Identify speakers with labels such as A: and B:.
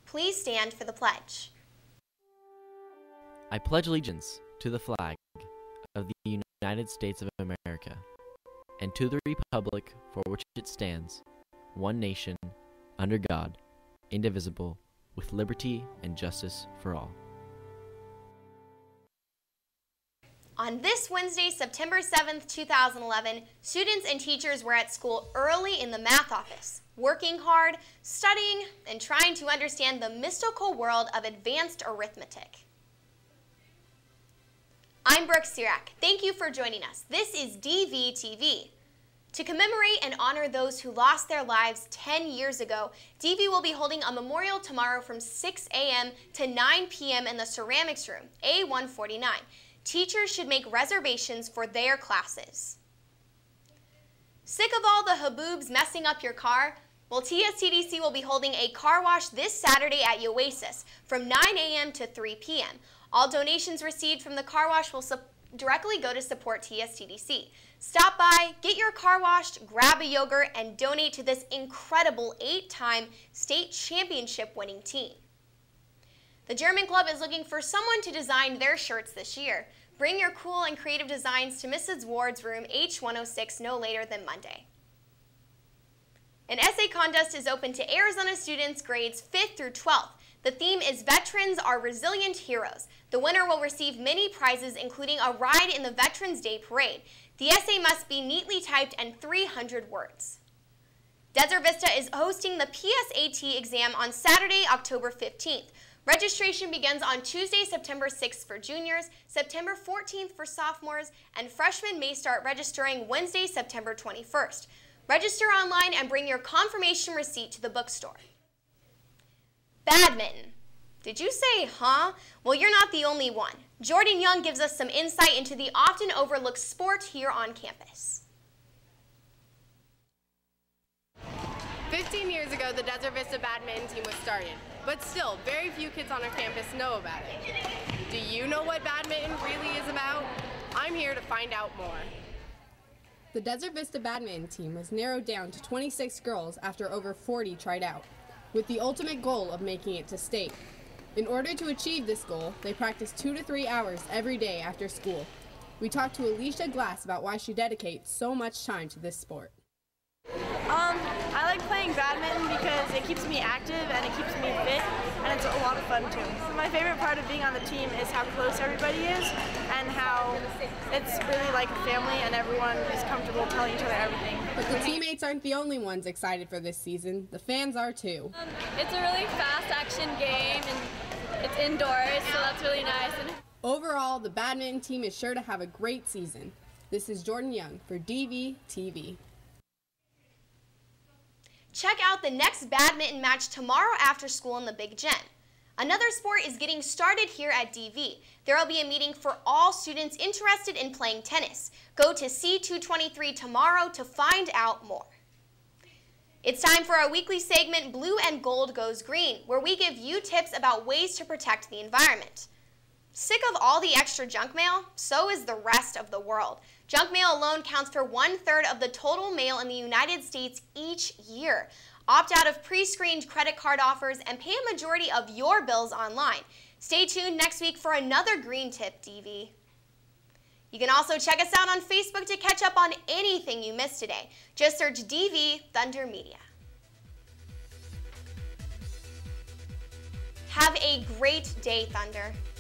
A: Please stand for the pledge.
B: I pledge allegiance to the flag of the United States of America and to the republic for which it stands, one nation, under God, indivisible, with liberty and justice for all.
A: On this Wednesday, September 7th, 2011, students and teachers were at school early in the math office, working hard, studying, and trying to understand the mystical world of advanced arithmetic. I'm Brooke Sirac. Thank you for joining us. This is DVTV. To commemorate and honor those who lost their lives 10 years ago, DV will be holding a memorial tomorrow from 6 a.m. to 9 p.m. in the ceramics room, A149. Teachers should make reservations for their classes. Sick of all the haboobs messing up your car? Well, TSTDC will be holding a car wash this Saturday at Oasis from 9 a.m. to 3 p.m. All donations received from the car wash will directly go to support TSTDC. Stop by, get your car washed, grab a yogurt, and donate to this incredible 8-time state championship winning team. The German Club is looking for someone to design their shirts this year. Bring your cool and creative designs to Mrs. Ward's room H106 no later than Monday. An essay contest is open to Arizona students grades 5th through 12th. The theme is Veterans Are Resilient Heroes. The winner will receive many prizes, including a ride in the Veterans Day Parade. The essay must be neatly typed and 300 words. Desert Vista is hosting the PSAT exam on Saturday, October 15th. Registration begins on Tuesday, September 6th for juniors, September 14th for sophomores, and freshmen may start registering Wednesday, September 21st. Register online and bring your confirmation receipt to the bookstore. Badminton. Did you say, huh? Well, you're not the only one. Jordan Young gives us some insight into the often overlooked sport here on campus.
C: 15 years ago, the Desert Vista badminton team was started, but still, very few kids on our campus know about it. Do you know what badminton really is about? I'm here to find out more. The Desert Vista badminton team was narrowed down to 26 girls after over 40 tried out, with the ultimate goal of making it to state. In order to achieve this goal, they practice 2 to 3 hours every day after school. We talked to Alicia Glass about why she dedicates so much time to this sport.
D: I like playing badminton because it keeps me active and it keeps me fit, and it's a lot of fun too. My favorite part of being on the team is how close everybody is and how it's really like a family and everyone is comfortable telling each other everything.
C: But the teammates aren't the only ones excited for this season. The fans are too.
E: It's a really fast action game and it's indoors, so that's really nice.
C: Overall, the badminton team is sure to have a great season. This is Jordan Young for DVTV.
A: Check out the next badminton match tomorrow after school in the Big Gen. Another sport is getting started here at DV. There will be a meeting for all students interested in playing tennis. Go to C223 tomorrow to find out more. It's time for our weekly segment, Blue and Gold Goes Green, where we give you tips about ways to protect the environment. Sick of all the extra junk mail? So is the rest of the world. Junk mail alone counts for 1/3 of the total mail in the United States each year. Opt out of pre-screened credit card offers and pay a majority of your bills online. Stay tuned next week for another green tip, DV. You can also check us out on Facebook to catch up on anything you missed today. Just search DV Thunder Media. Have a great day, Thunder.